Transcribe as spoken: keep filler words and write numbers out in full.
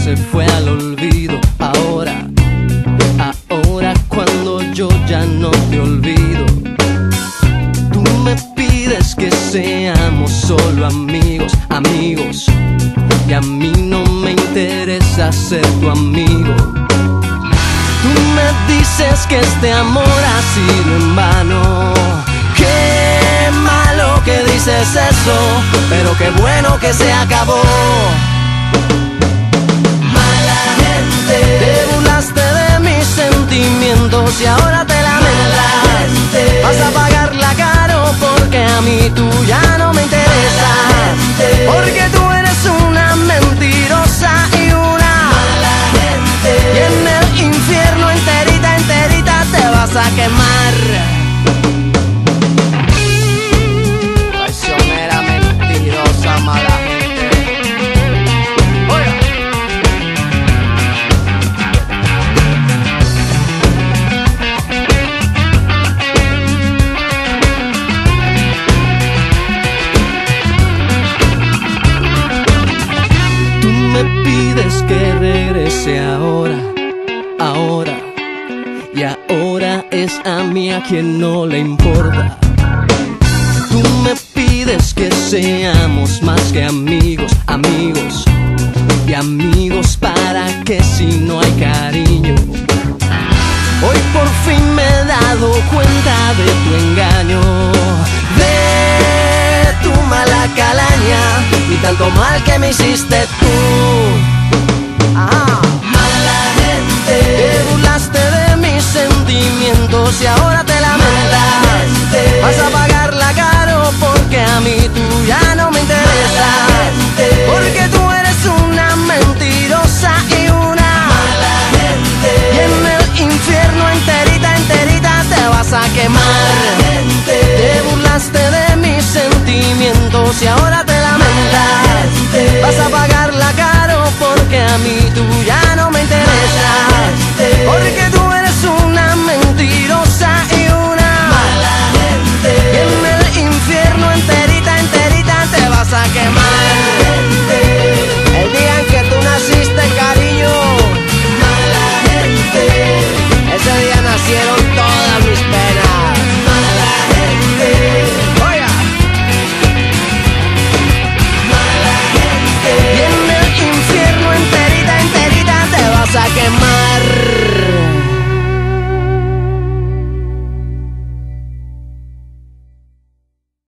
se fue al olvido. Ahora, ahora cuando yo ya no te olvido, tú me pides que seamos solo amigos, amigos, y a mí no me interesa ser tu amigo. Tú me dices que este amor ha sido en vano. Qué malo que dices eso, pero qué bueno que se acabó. Mala gente, te burlaste de mis sentimientos y ahora te lamentas. Vas a pagarla caro porque a mí tú ya no me interesa. Porque tú eres una mentirosa y una mala gente. Y en el infierno enterita, enterita te vas a quemar. Traicionera, mentirosa, mala gente. Oiga. Tú me pides que regrese ahora, ahora, y ahora es a mí a quien no le importa. Tú me pides que seamos más que amigos, amigos, y amigos para que si no hay cariño. Hoy por fin me he dado cuenta de tu engaño, de tu mala calaña y tanto mal que me hiciste tú. Ah. Mala gente, te burlaste de mis sentimientos y ahora te lamentas. Vas a pagarla caro porque a mí tú ya no me interesa. Porque tú eres una mentirosa y una mala gente. Y en el infierno enterita, enterita te vas a quemar. Te burlaste de mis sentimientos y ahora te lamentas. Vas a pagar